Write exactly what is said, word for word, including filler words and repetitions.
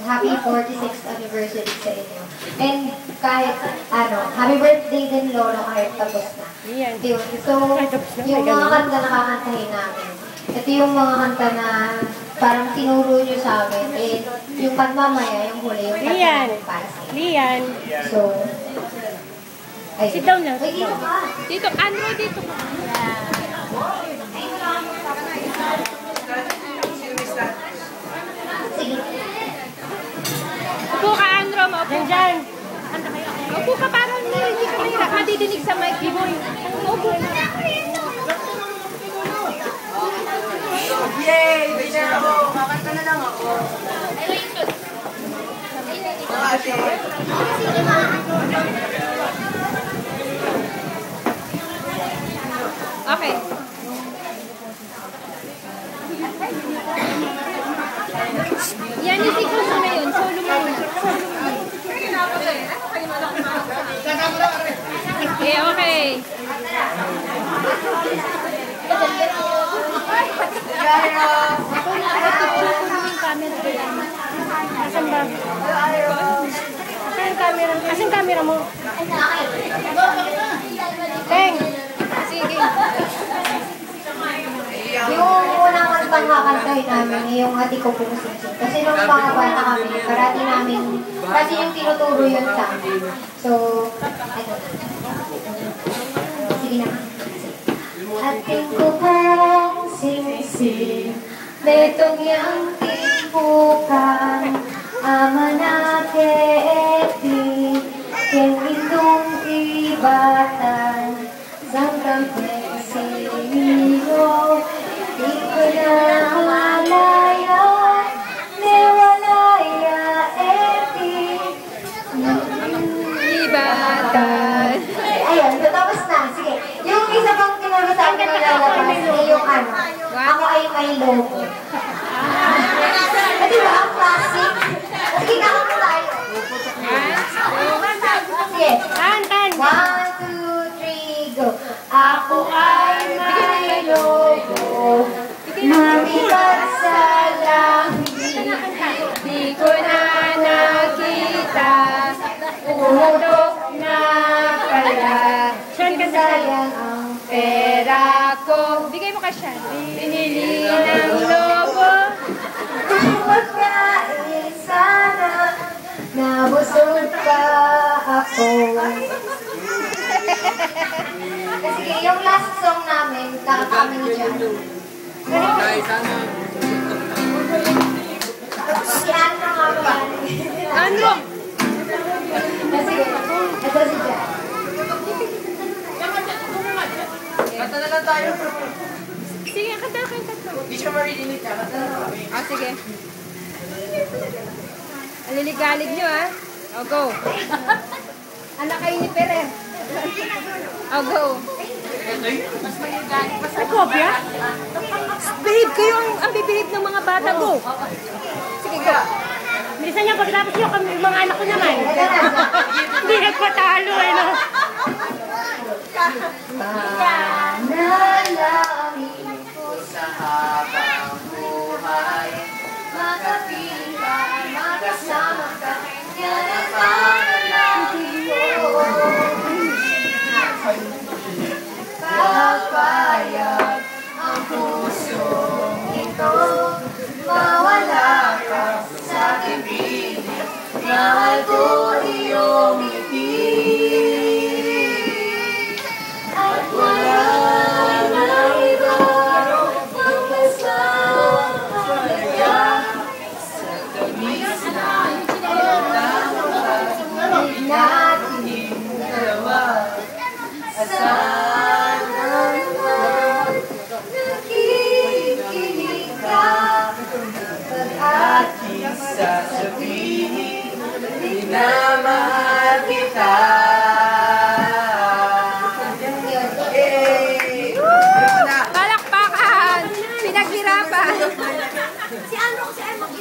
happy forty-sixth anniversary sa inyo. And kahit, ano, happy birthday din, Lolo, kahit tapos na. Yan. Yun. So, yung mga kanta na kakantahin namin, ito yung mga kanta na parang tinuro nyo sa amin. Eh, yung pagmamaya, yung huli, yung Lian. para sa inyo. Lian. So, ayun. Sit down na. Ay, dito ka. Dito, Andro, dito ka. Sige. Upo ka, Andro. Maupo ka. Diyan. Upo ka, parang hindi ka mahirap. Madidinig sa mic mo. Upo ka. Yay! Winner ako! Kakanta na lang ako. Ate. Okay. Yan, isiko mo na yun. Solo mo yun. Okay, okay. Ako nakapag-picture ko naman yung camera ko yan. Asan ba? Asan yung camera? Asan yung camera mo? Teng! Sige. Yung unang kantang kakantahin namin, yung Ati Ko Pong Singsing. Kasi nung mga bata kami, parati namin, kasi yung tinuturo yun sa amin. So, ano. Sige na. Ati Ko Pong Singsing, betong yang timpukan, ama na keeti, ken lindong ibatan, sangkang siniyo, di ko na malaya, newalaya eti, Ibatan. Ayun, tapos na. Sige. Yung isa pang tinuro sa akin na lalabas, eh, yung ano, ako ay may logo. At diba, ang classic? Sige, kakanta tayo. Sige. Tan, tan. One, two, three, go. Ako ay may logo, mabigat sa langit, di ko na nakita, umutok na pala, sayang ang pera ko. Bigay mo ka siya. Binili ng lobo. Pagkain sana, nabusog pa ako. Kasi yung last song namin, kakakami ni John. Si Andro nga ba? Andro! Sige, ito si John. Kanta na lang tayo. Sige, kanta ka yung tatlo. Hindi siya marinig ka. Kanta na lang. Ah, sige. Aliligalig nyo, ha? O, go. Anak kayo ni Pere. O, go. Ay, kopya? Behave kayo ang, ang bibihave ng mga bata, go. Sige, go. Bilisan niya, pagkatapos nyo, yung mga anak ko naman. Hindi nagpatalo, eh, no? Manalangin ko sa habang buhay, makapiling ka, makasama ka, yan ang panalangin ko. Kapayag ang pusong ito, mawala ka sa kibiling, mahal ko iyong ibig. At wala na iba ang kasama kaya sa tamis na ang nating dalawa. Sana naman nakikinig ka pag ating sasabihin, minamahal kita.